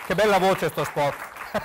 Che bella voce sto spot.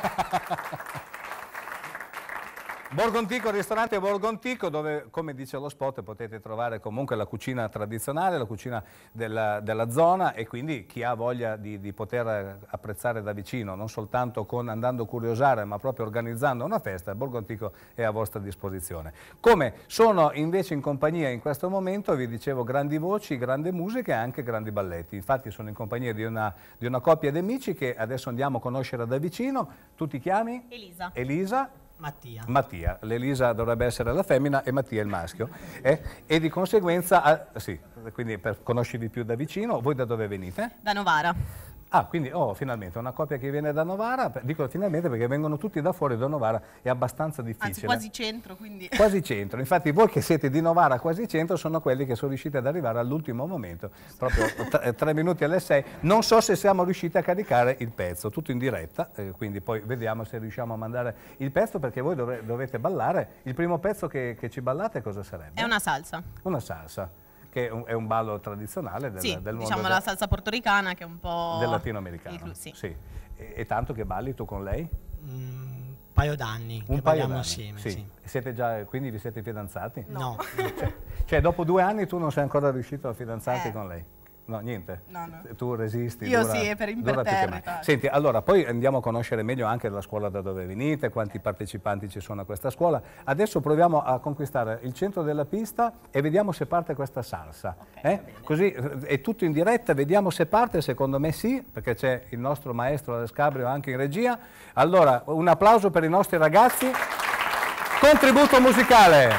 Borgo Antico, ristorante Borgo Antico, dove, come dice lo spot, potete trovare comunque la cucina tradizionale, la cucina della zona, e quindi chi ha voglia di poter apprezzare da vicino, non soltanto andando a curiosare, ma proprio organizzando una festa, Borgo Antico è a vostra disposizione. Come sono invece in compagnia in questo momento, vi dicevo, grandi voci, grande musica e anche grandi balletti. Infatti sono in compagnia di una coppia di amici che adesso andiamo a conoscere da vicino. Tu ti chiami? Elisa. Elisa? Mattia. Mattia, l'Elisa dovrebbe essere la femmina e Mattia il maschio, e di conseguenza, sì, quindi per conoscervi più da vicino, voi da dove venite? Da Novara. Ah, quindi finalmente una coppia che viene da Novara, dico finalmente perché vengono tutti da fuori, da Novara è abbastanza difficile. Anzi, quasi centro, quindi. Quasi centro, infatti voi che siete di Novara quasi centro sono quelli che sono riusciti ad arrivare all'ultimo momento, proprio 3 minuti alle 6, non so se siamo riusciti a caricare il pezzo, tutto in diretta, quindi poi vediamo se riusciamo a mandare il pezzo, perché voi dovete ballare. Il primo pezzo che ci ballate cosa sarebbe? È una salsa. Una salsa, che è un ballo tradizionale del mondo, diciamo la salsa portoricana, che è un po' del latinoamericano. Sì. Sì. E tanto che balli tu con lei? Un paio d'anni che paio balliamo d'anni, insieme. sì. Sì. Quindi vi siete fidanzati? No. Cioè dopo 2 anni tu non sei ancora riuscito a fidanzarti con lei? No, niente? No. Tu resisti? Io dura, sì, per dura più che mai. Senti, allora poi andiamo a conoscere meglio anche la scuola da dove venite, quanti partecipanti ci sono a questa scuola. Adesso proviamo a conquistare il centro della pista e vediamo se parte questa salsa. Così è tutto in diretta, vediamo se parte, secondo me sì, perché c'è il nostro maestro Alessandro anche in regia. Allora, un applauso per i nostri ragazzi. Contributo musicale.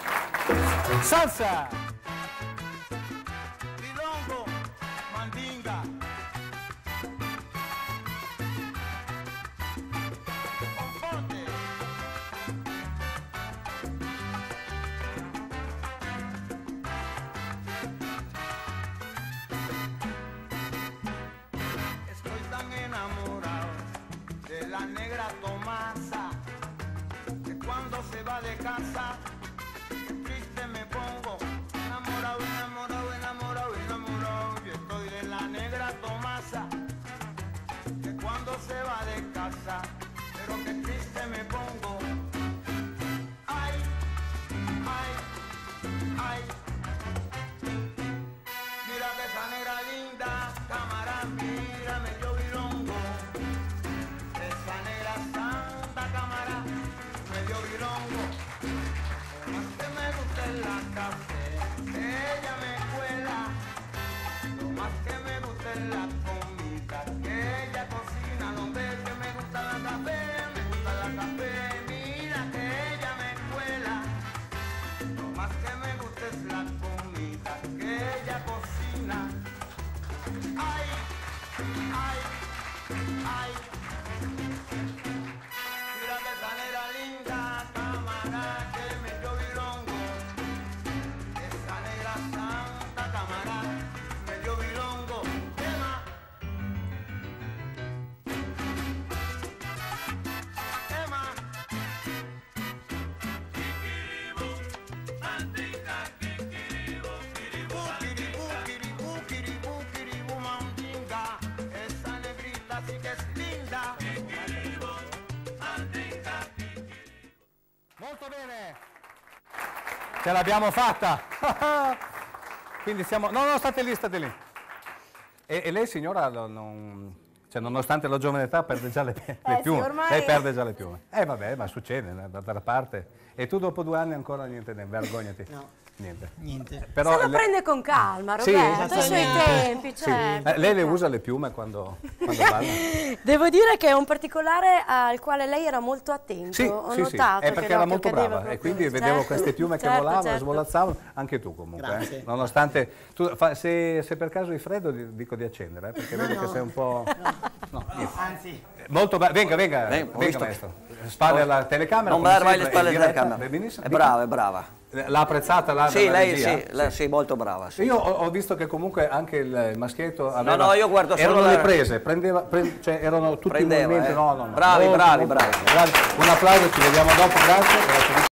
Salsa! La negra Tomasa, que cuando se va de casa, triste me pongo, enamorado, enamorado, enamorado, enamorado. Yo estoy de la negra Tomasa, que cuando se va de casa, pero que triste me pongo. Ay, ay, ay. Mira que esa negra linda, cámara, mírame yo bilongo. Esa negra santa cámara, medio bilongo. Lo más que me gusta es la café, ella me cuela. Lo más que me gusta es la comida, que ella cocina. No ves que me gusta la café, me gusta la café. Mira que ella me cuela. Lo más que me gusta es la comida, que ella cocina. Ay, ay, ay. Mira que esa negra linda, cámara, que me dio bilongo. Esa negra santa cámara, me dio bilongo. Tema. Tema. Kikiribu, mandinga, kikiribu, kiribu, kiribu, kiribu, kiribu, mandinga. Esa negrita sí que es linda. Molto bene, ce l'abbiamo fatta. Quindi siamo, no, state lì. E lei signora, cioè, nonostante la giovane età perde già le piume, sì, ormai. lei perde già le piume. Vabbè, ma succede d'altra parte. E tu dopo 2 anni ancora niente, vergognati. No. Niente. Però se lo prende con calma, Sì, Roberto, ai suoi tempi, certo. lei le usa le piume quando balla? Devo dire che è un particolare al quale lei era molto attento. Sì, Ho sì, notato è perché che era l'occhio molto cadeva brava proprio. e quindi Certo, vedevo queste piume che certo, volavano e certo. svolazzavano, anche tu comunque. Grazie. Nonostante, se per caso hai freddo dico di accendere, perché vedo che sei un po'... No, Anzi, molto venga maestro. Spalle alla telecamera. Non dare mai le spalle alla telecamera. Benissimo. È brava, è brava. L'ha apprezzata la Sì, lei regia? sì, molto brava. Sì. Io ho visto che comunque anche il maschietto aveva... No, io guardo solo erano le prese, cioè erano tutti i movimenti... No. Bravi. Un applauso, ci vediamo dopo, grazie.